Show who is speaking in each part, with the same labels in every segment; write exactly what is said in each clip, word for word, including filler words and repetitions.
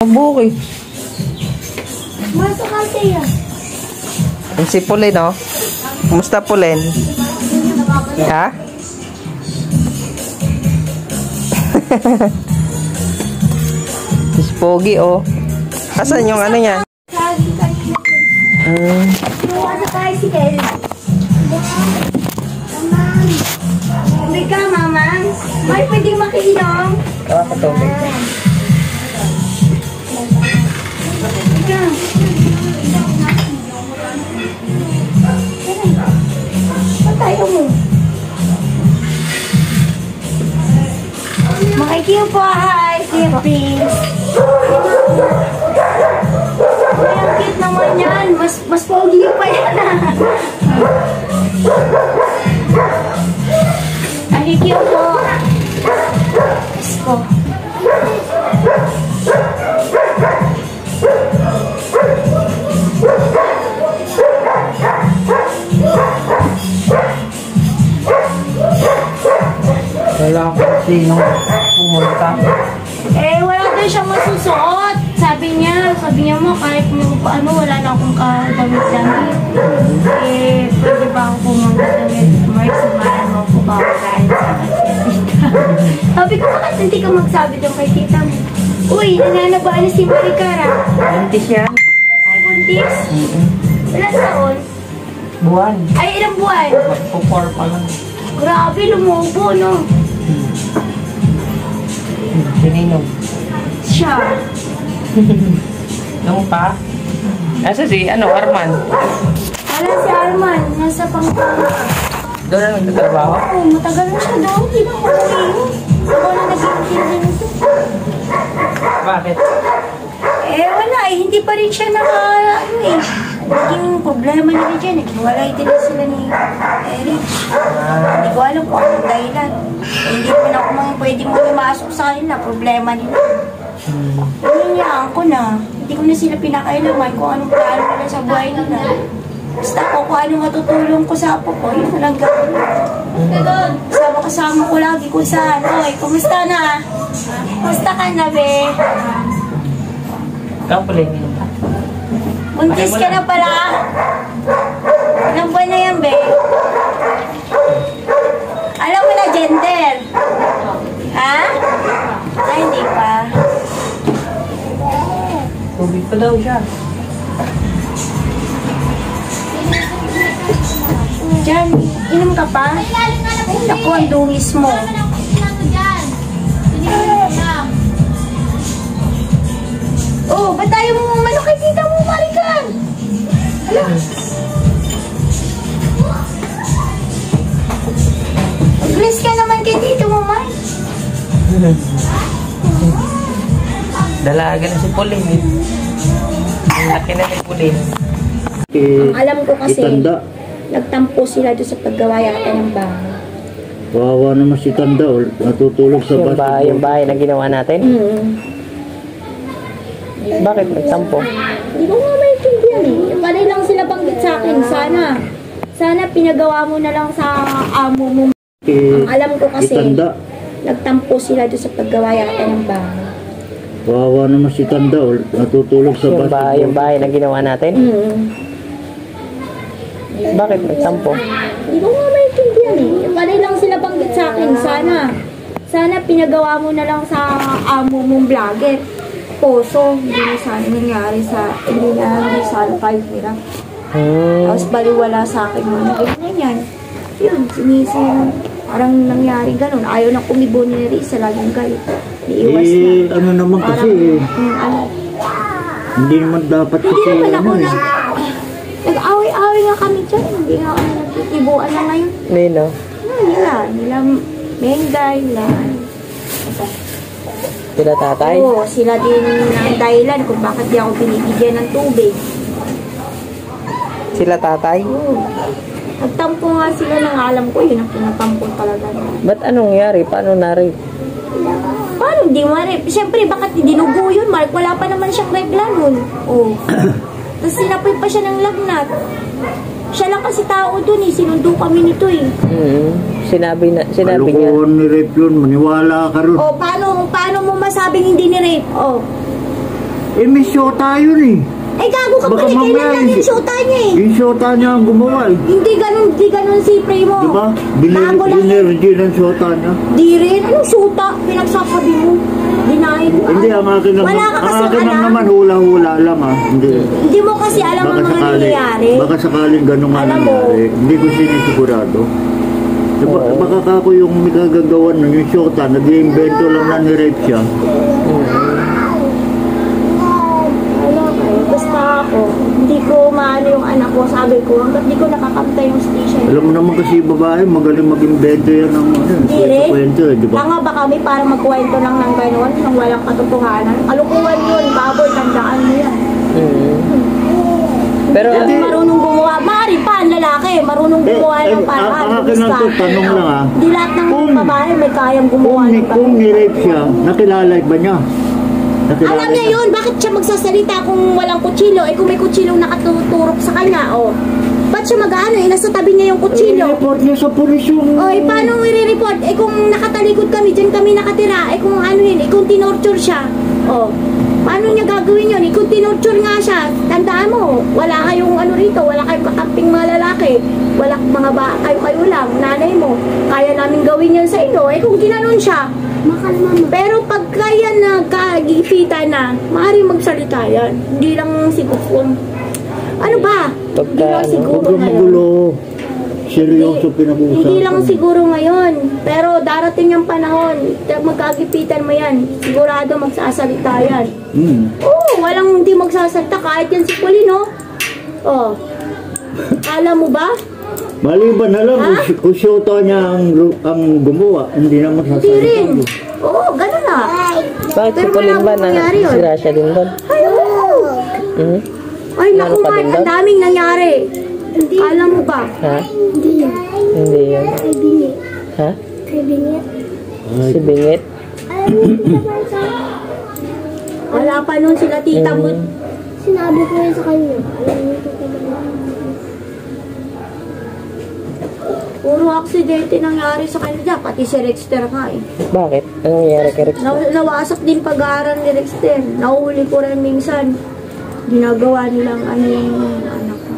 Speaker 1: Buki.
Speaker 2: Masok ka siya.
Speaker 1: Yung si Pauline, no? Kumusta, Pauline? Ha? Si Pogi, oh. Asan yung ano niya? Hmm.
Speaker 2: Ano tayo si Kel? Mamang. Tubig ka, Mamang. May pwedeng makiinom.
Speaker 1: Kawa ka tubig.
Speaker 2: Tayo mo. Makikiyo po, hi, Kuya Prince. Ay, ang cute naman yan. Mas, mas pogi pa yan. Makikiyo po. Yes po.
Speaker 1: Wala ko sinong pumunta.
Speaker 2: Eh, wala daw siyang masusuot. Sabi niya, sabi niya mo, kahit ano, wala na akong kadamit-damit. Eh, pwede ba ako pumunta damit? Mark, samahan mo ako ba ako kahit sa tita? Sabi ko, bakit hindi ka magsabi doon kay tita mo? Uy, nananabaan na si Maricara.
Speaker 1: Buntis yan?
Speaker 2: Ay, buntis?
Speaker 1: Mm-hmm.
Speaker 2: Ilang taon?
Speaker 1: Buwan.
Speaker 2: Ay, ilang buwan?
Speaker 1: Magpo-four pa lang.
Speaker 2: Grabe, lumubo, no?
Speaker 1: Sininom.
Speaker 2: Siya.
Speaker 1: Nung pa? Asa si, ano, Arman?
Speaker 2: Wala si Arman, nasa Pampanga.
Speaker 1: Doon na nagtatrabaho?
Speaker 2: Oo, matagal na siya doon. Hindi na umuwi. Ako na nag-iintindi nito.
Speaker 1: Bakit?
Speaker 2: Eh, wala eh. Hindi pa rin siya naka, ano eh. Naging problema nila dyan eh. Wala din sila ni Eric. Hindi ko alam kung anong dahilan. Eh, hindi ko na ako mga pwede mo lumasok sa kanila. Problema nila.
Speaker 1: Hmm.
Speaker 2: Hiniyaan ko na. Hindi ko na sila pinakailaman kung anong plano nila sa buhay nila. Basta ko kung anong matutulong ko sa apo ko, yun lang gawin. Kasama-kasama ko lagi kung saan. Oy, kumusta na? Kumusta ka na, be?
Speaker 1: Ikaw pala yung minta.
Speaker 2: Buntis ka na pala. Ilang buwan na yan, be? Alam mo na gender? Ha? Ay, hindi pa.
Speaker 1: Tubig pa daw siya.
Speaker 2: Diyan, inom ka pa? Ay, naku, ang dungis mo. Oh, ba't tayo mo manok kay tita mo, Marican? Hala. Mag-bless ka naman kay tita mo, Mar.
Speaker 1: Dalaga na si Pauline eh. Ang laki na si Pauline.
Speaker 2: Ang alam ko kasi,
Speaker 3: Tanda.
Speaker 2: nagtampo sila doon sa paggawa yata ng bahay.
Speaker 3: Wawa naman si Tanda, natutulog sa
Speaker 1: Yung bahay,
Speaker 3: basketball.
Speaker 1: yung bahay na ginawa natin?
Speaker 2: Hmm.
Speaker 1: Bakit nagtampo?
Speaker 2: Hindi ko nga maintindihan eh. Panay lang sila banggit sa akin. Sana, sana pinagawa mo na lang sa amo mo.
Speaker 3: Eh,
Speaker 2: Ang alam ko kasi,
Speaker 3: Tanda.
Speaker 2: nagtampo sila doon sa paggawa yata ng bahay.
Speaker 3: Wawa naman si Tanda, natutulog sa
Speaker 1: Yung bahay,
Speaker 3: basketball.
Speaker 1: yung bahay na ginawa natin?
Speaker 2: Hmm.
Speaker 1: Bakit nagtampo?
Speaker 2: Hindi ko nga maintindihan eh. Panay lang sila banggit sa akin. Sana, sana pinagawa mo na lang sa amo mong vlogger. Poso, hindi na sana nangyari sa, hindi na nangyari sa five nila.
Speaker 1: Hmm.
Speaker 2: Tapos baliwala sa akin mo na ganyan yan. Yun, sinisin. Parang nangyari ganun. Ayaw na kumibo ni Risa, laging galit. Iiwas na.
Speaker 3: Eh, ano naman kasi,
Speaker 2: Parang, hmm, ano.
Speaker 3: hindi naman dapat
Speaker 2: Hindi
Speaker 3: kasi,
Speaker 2: naman ako
Speaker 3: ano eh.
Speaker 2: nag... Nag-away-away nga kami dyan. Hindi nga kami nagtitibuan na ngayon.
Speaker 1: Nino?
Speaker 2: Hmm, nila. Nila Mengay, nila.
Speaker 1: Sila tatay?
Speaker 2: Oo, sila din ang dahilan kung bakit di ako binibigyan ng tubig.
Speaker 1: Sila tatay?
Speaker 2: Oo. Nagtampo nga sila ng alam ko, yun ang pinatampo talaga.
Speaker 1: Ba't anong nangyari? Paano nari?
Speaker 2: Paano hindi mo rin? Siyempre, bakit dinugo yun, Mark? Wala pa naman siyang regla nun. Oo. Tapos sinapoy pa siya ng lagnat. Siya lang kasi tao dun eh. Sinundo kami nito eh.
Speaker 1: Hmm. Sinabi na, sinabi niya.
Speaker 3: Kalukuhan ni Rape yun, maniwala ka ron.
Speaker 2: O, paano, paano mo masabing hindi ni rape? O.
Speaker 3: Eh, may shota yun eh.
Speaker 2: Eh, gago ka
Speaker 3: Baka
Speaker 2: pala, kailan
Speaker 3: mamaya,
Speaker 2: lang yung shota niya eh.
Speaker 3: Yung shota niya ang gumawa eh.
Speaker 2: Hindi ganun, hindi ganun si Primo.
Speaker 3: Diba?
Speaker 2: Bago lang yun.
Speaker 3: Binergy ng shota niya.
Speaker 2: Di rin. Anong shota? Pinagsasabi mo. Dinahin mo.
Speaker 3: Hindi, ang akin lang,
Speaker 2: Wala ka
Speaker 3: ang
Speaker 2: kasi
Speaker 3: akin lang
Speaker 2: alam.
Speaker 3: naman hula-hula lang ah. Hindi.
Speaker 2: Hindi mo kasi alam ang mga nangyayari.
Speaker 3: Baka sakaling ganun nga
Speaker 2: Alam mo.
Speaker 3: nangyari. Hindi ko sinisigurado. Diba,
Speaker 1: Oo.
Speaker 3: baka kako yung may kagagawan nun, yung shota, nag-iimbento lang na ni-rape siya.
Speaker 2: Wala kayo. Basta ako, hindi ko maano yung anak ko. Sabi ko, hanggat di ko nakakantay yung station.
Speaker 3: Alam mo naman kasi yung babae, magaling mag-imbento yan ng ano,
Speaker 2: Hindi rin.
Speaker 3: kwento eh, di ba?
Speaker 2: Tanga ba kami para magkwento lang ng gano'n, nang walang katotohanan? Kalukuhan yun, baboy, tandaan mo yan.
Speaker 1: Mm. Pero,
Speaker 2: Hindi marunong gumawa. Mari pa, ang lalaki, marunong
Speaker 3: Eh,
Speaker 2: gumawa
Speaker 3: eh,
Speaker 2: ng paraan.
Speaker 3: ang akin lang to, tanong lang ah.
Speaker 2: Hindi lahat ng
Speaker 3: Kung-
Speaker 2: babae may kayang gumawa
Speaker 3: Kung,
Speaker 2: ng
Speaker 3: kung
Speaker 2: paraan.
Speaker 3: ni-rape siya, nakilala ba niya? Nakilala
Speaker 2: Alam niya yun, bakit siya magsasalita kung walang kutsilyo? Eh kung may kutsilong nakatuturok sa kanya, oh. Ba't siya mag-ano? Eh, nasa tabi niya yung kutsilyo.
Speaker 3: I-report niya sa polis yung...
Speaker 2: O, eh, paano mo i-report? Eh, kung nakatalikod kami, dyan kami nakatira. Eh, kung ano yun, eh, kung tinorture siya. O, paano niya gagawin yun? Eh, kung tinorture nga siya, tandaan mo, wala kayong ano rito, wala kayong kakamping mga lalaki. Wala mga ba, kayo-kayo lang, nanay mo. Kaya namin gawin yun sa inyo. Eh, kung ginanon siya, pero pag kaya na kagipita na, maaaring magsalita yan. Hindi lang siguro. Ano ba?
Speaker 1: Pagka,
Speaker 2: Hindi lang
Speaker 1: ano,
Speaker 2: siguro
Speaker 3: Huwag kang
Speaker 2: ngayon.
Speaker 3: magulo. Seryoso pinag-uusapan.
Speaker 2: Hindi lang siguro ngayon, pero darating yung panahon, magkagipitan mo yan, sigurado magsasalita yan.
Speaker 3: Hmm.
Speaker 2: Oo, walang hindi magsasalita kahit yan si Polino. Oh. Alam mo ba?
Speaker 3: Maliban na lang,
Speaker 2: Ha?
Speaker 3: kung, kung shota niya ang, ang gumawa, hindi na
Speaker 2: Hindi
Speaker 3: magsasalita.
Speaker 2: rin. Oo, ganun na.
Speaker 1: bakit si
Speaker 2: Pero
Speaker 1: Pauline
Speaker 2: wala
Speaker 1: ba
Speaker 2: akong
Speaker 1: na
Speaker 2: nangyari yun.
Speaker 1: sira siya din doon?
Speaker 2: Ay, oo.
Speaker 1: Mhm.
Speaker 2: Ay, naku
Speaker 1: Meron pa
Speaker 2: man,
Speaker 1: din
Speaker 2: ang
Speaker 1: doon?
Speaker 2: daming nangyari. Alam mo ba?
Speaker 1: Ha?
Speaker 2: Hindi yan.
Speaker 1: Hindi yun.
Speaker 2: Kay Bingi.
Speaker 1: Ha?
Speaker 2: Kay Bingi.
Speaker 1: Si Bingit?
Speaker 2: Wala pa nun sila tita mo.
Speaker 1: Mm.
Speaker 2: Sinabi ko yun sa kanya. Alam niyo ito ko Puro aksidente nangyari sa kanila, pati si Rexter nga eh.
Speaker 1: Bakit? Anong nangyari kay Rex?
Speaker 2: Naw nawasak din pag-aaral ni Rexter. Nahuli ko rin minsan. Ginagawa nilang ano yung anak ko.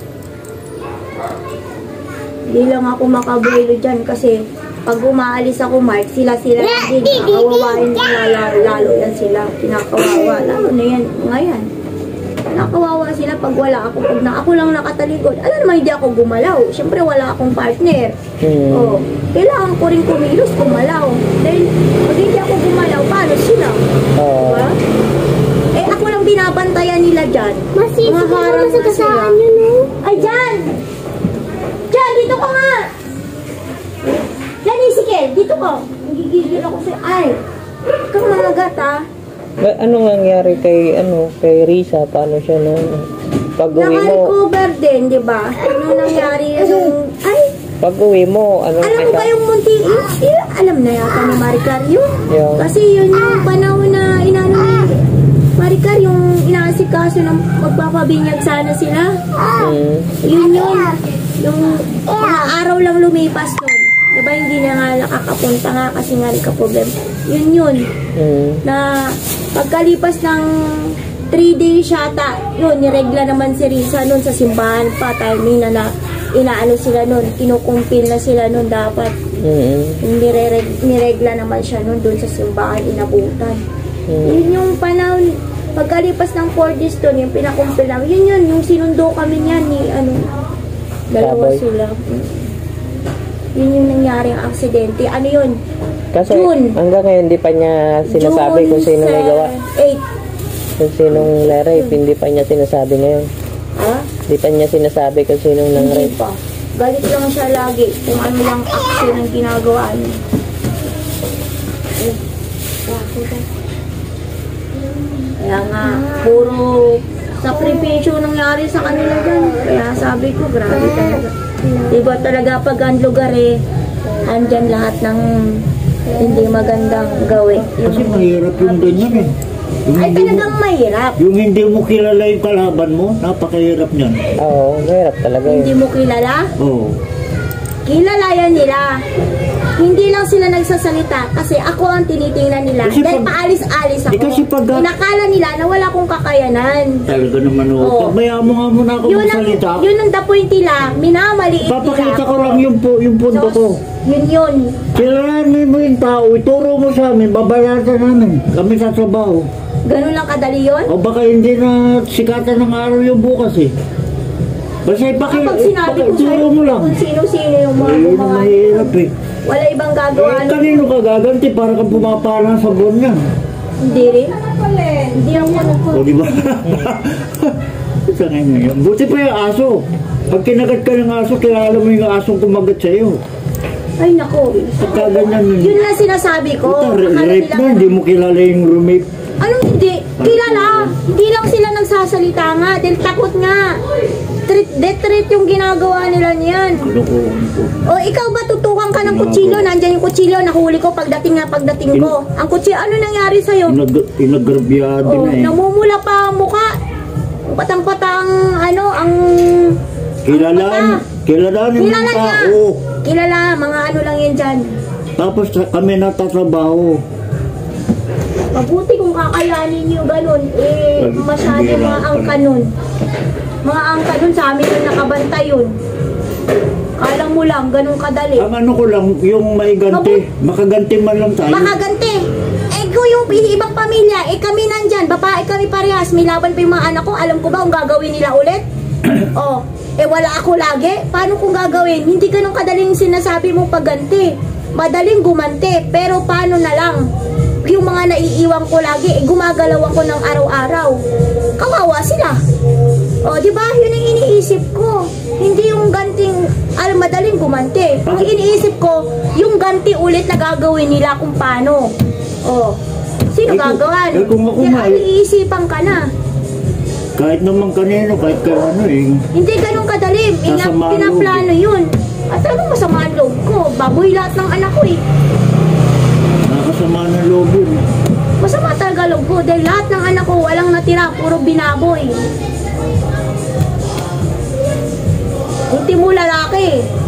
Speaker 2: Hindi lang ako makabuelo dyan kasi pag umaalis ako, Mark, sila-sila lang din. Nakawawain lalo, lalo yan sila. Kinakawawa. Lalo na yan ngayon. Nakawawa sila pag wala ako. Pag na ako lang nakatalikod. Alam naman, hindi ako gumalaw. Siyempre, wala akong partner.
Speaker 1: Hmm.
Speaker 2: Oh, kailangan ko rin kumilos, gumalaw. Dahil pag hindi ako gumalaw, paano sila?
Speaker 1: Oo.
Speaker 2: Diba? Eh, ako lang binabantayan nila dyan.
Speaker 4: Masisi
Speaker 2: Mga
Speaker 4: ko
Speaker 2: harang
Speaker 4: naman sa
Speaker 2: na sila.
Speaker 4: kasaan yun, eh.
Speaker 2: Ay, dyan! Dyan, dito ko nga! Dyan, Isikel, dito ko. Nagigigil ako sa... Ay, kang mga gata.
Speaker 1: Ba- Anong nangyari kay, ano, kay Risa? Paano siya na, pag-uwi mo?
Speaker 2: Naka-recover din, di ba? Ano nangyari yung... Ay,
Speaker 1: Pag-uwi mo, ano
Speaker 2: alam mo ba yung munti... Eh, alam na yata ni Maricar yun.
Speaker 1: Yung,
Speaker 2: Kasi yun yung panahon na inano ni Maricar, yung inaasikaso ng magpapabinyag sana sila.
Speaker 1: mm,
Speaker 2: Yun yun. Yung mga araw lang lumipas nun. Diba hindi na nga nakakapunta nga kasi nga nagka-problem. Yun yun.
Speaker 1: mm,
Speaker 2: Na pagkalipas ng three days yata, yun, niregla naman si Risa nun sa simbahan pa. Timing na na inaano sila nun. Kinukumpil na sila nun dapat.
Speaker 1: mm,
Speaker 2: Hindi niregla naman siya nun dun sa simbahan, inabutan.
Speaker 1: mm,
Speaker 2: Yun yung panahon, pagkalipas ng four days dun, yung pinakumpil namin, yun yun, yung sinundo kami niyan ni, ano, dalawa
Speaker 1: Baboy.
Speaker 2: sila. Yun yung nangyaring aksidente. Ano yun?
Speaker 1: Kasi
Speaker 2: June.
Speaker 1: hanggang ngayon hindi pa niya sinasabi kung sino may gawa.
Speaker 2: eight.
Speaker 1: Kung sinong na-rape, hindi pa niya sinasabi ngayon.
Speaker 2: Ha?
Speaker 1: Hindi pa niya sinasabi kung sinong
Speaker 2: Hindi
Speaker 1: nang-rape.
Speaker 2: pa. Galit lang siya lagi kung ano lang action ang ginagawa niya. Eh, bakit ah? Kaya nga, puro sakripisyo nangyari sa kanila dyan. Kaya sabi ko, grabe talaga. Diba talaga pag ang lugar eh, andyan lahat ng hindi magandang gawin.
Speaker 3: Kasi mahirap yung ganyan eh. Yung
Speaker 2: Ay,
Speaker 3: hindi mo,
Speaker 2: talagang mahirap.
Speaker 3: yung hindi mo kilala yung kalaban mo, napakahirap niyan.
Speaker 1: Oo, mahirap talaga
Speaker 2: Hindi
Speaker 1: yun.
Speaker 2: mo kilala?
Speaker 3: Oo.
Speaker 2: Kilala yan nila. hindi lang sila nagsasalita kasi ako ang tinitingnan nila.
Speaker 3: Kasi
Speaker 2: Dahil
Speaker 3: pag-
Speaker 2: paalis-alis ako.
Speaker 3: Eh, kasi pag-
Speaker 2: Inakala nila na wala akong kakayanan.
Speaker 3: Talaga naman oh.
Speaker 2: Oo.
Speaker 3: Pagbayaan mo nga muna ako
Speaker 2: Yun ang,
Speaker 3: magsalita.
Speaker 2: yun ang the point nila, minamaliit nila
Speaker 3: Papakita ko
Speaker 2: ako.
Speaker 3: lang yung, po, yung punto
Speaker 2: So,
Speaker 3: ko.
Speaker 2: Yun yun.
Speaker 3: Kilalanin mo yung tao, ituro mo sa amin, babayaran namin. Kami sa trabaho.
Speaker 2: Ganun lang kadali yun.
Speaker 3: O baka hindi na sikatan ng araw yung bukas eh. Basta ipaki,
Speaker 2: Kapag sinabi ko
Speaker 3: ipakituro
Speaker 2: sa'yo
Speaker 3: mo lang.
Speaker 2: kung sino-sino yung mga
Speaker 3: Eh, yun ang
Speaker 2: gumawa,
Speaker 3: mahirap eh.
Speaker 2: wala ibang gagawa.
Speaker 3: Eh, kanino ka gaganti para kang pumaparang sa buwan niya?
Speaker 2: Hindi rin. Hindi ako nagpo.
Speaker 3: O di ba? Sa ngayon ngayon. Buti pa yung aso. Pag kinagat ka ng aso, kilala mo yung asong kumagat sa'yo.
Speaker 2: Ay nako.
Speaker 3: Pagkaganyan nun.
Speaker 2: Yun lang sinasabi ko.
Speaker 3: Puta, ra-
Speaker 2: Akala
Speaker 3: rape
Speaker 2: nila-
Speaker 3: na, hindi mo kilala yung roommate.
Speaker 2: Anong hindi? Kilala. Hindi lang sila nagsasalita nga. Dahil takot nga. Treat, death threat yung ginagawa nila niyan.
Speaker 3: Kalokohan ko.
Speaker 2: O ikaw ba tutukan ka ng kutsilyo? Nandyan yung kutsilyo. Nahuli ko pagdating nga pagdating ko. Ang kutsilyo, ano nangyari sa'yo?
Speaker 3: Inag inagrabyado
Speaker 2: Oh,
Speaker 3: na eh.
Speaker 2: namumula pa ang muka. Patang-patang, ano, ang...
Speaker 3: Kilalaan. Kilalaan yung
Speaker 2: Kilala
Speaker 3: mga
Speaker 2: niya.
Speaker 3: tao.
Speaker 2: Kilala, mga ano lang yan dyan.
Speaker 3: Tapos kami natatrabaho.
Speaker 2: Mabuti kung kakayanin nyo ganun. Eh,
Speaker 3: Sabi,
Speaker 2: masyado
Speaker 3: hindi
Speaker 2: mga
Speaker 3: lang
Speaker 2: angka
Speaker 3: pala.
Speaker 2: nun. Mga angka nun sa amin yung nakabantay yun. Kala mo lang, ganun kadali.
Speaker 3: Ang ano ko lang, yung maiganti. Makaganti man lang tayo.
Speaker 2: Makaganti. Eh, kung yung ibang pamilya, eh kami nandyan, babae kami parehas, may laban pa yung mga anak ko, alam ko ba kung gagawin nila ulit? Oh, eh wala ako lagi. Paano kung gagawin? Hindi ganun kadaling sinasabi mong pagganti. Madaling gumanti, pero paano na lang? Yung mga naiiwan ko lagi, eh, gumagalaw ako ng araw-araw. Kawawa sila. O, di ba? Yun ang iniisip ko. Hindi yung ganting, al madaling gumanti. Ang iniisip ko, yung ganti ulit na gagawin nila kung paano. O, sino
Speaker 3: Eh, kung-
Speaker 2: gagawa?
Speaker 3: eh, kung ako
Speaker 2: Kaya
Speaker 3: nga, eh.
Speaker 2: iniisipan ka na.
Speaker 3: Kahit naman kanino, kahit kay ano eh.
Speaker 2: Hindi ganun kadali. Ina,
Speaker 3: Masama ang
Speaker 2: pinaplano yun. At talagang masama ang loob ko. Baboy lahat ng anak ko eh.
Speaker 3: Nakasama ng loob yun.
Speaker 2: Masama talaga loob ko. Dahil lahat ng anak ko walang natira. Puro binaboy. Ultimo lalaki.